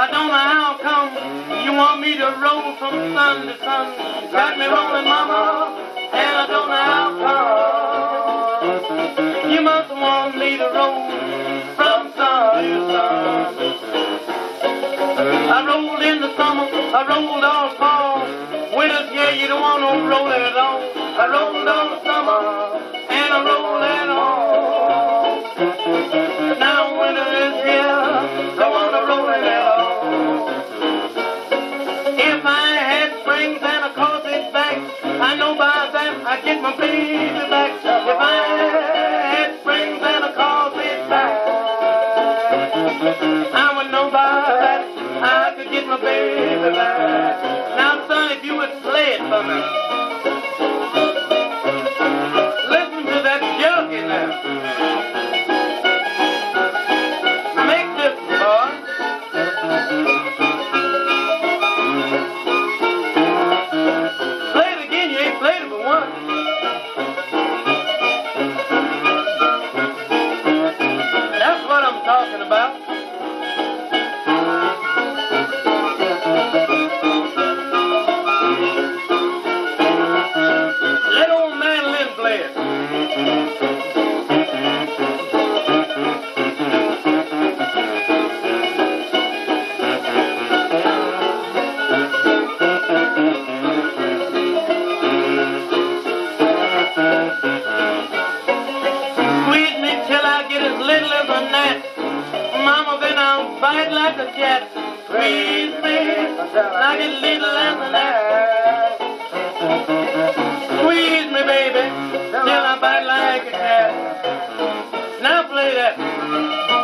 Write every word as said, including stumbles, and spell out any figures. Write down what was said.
I don't know how come you want me to roll from sun to sun. Got me rolling, mama, and I don't know how come. You must want me to roll from sun to sun. I rolled in the summer, I rolled all fall. Winters, yeah, you don't want no rolling at all. I rolled all the summer, and I rolled it all. Now winter is here, don't want to roll it at all. If I had springs and a corset back, I know by that I get my baby back. If I had springs and a corset back, I would know by that I could get my baby back. Now, son, if you would play it for me. Listen to that junkie now. Make this, boy. Play it again, you ain't played it but once. That's what I'm talking about. Let old man Lynn play it. Squeeze me till I get as little as a gnat. Mama, then I'll bite like a cat. Squeeze me till I get little as a gnat. Squeeze me, baby, till I bite like a cat. Now play that.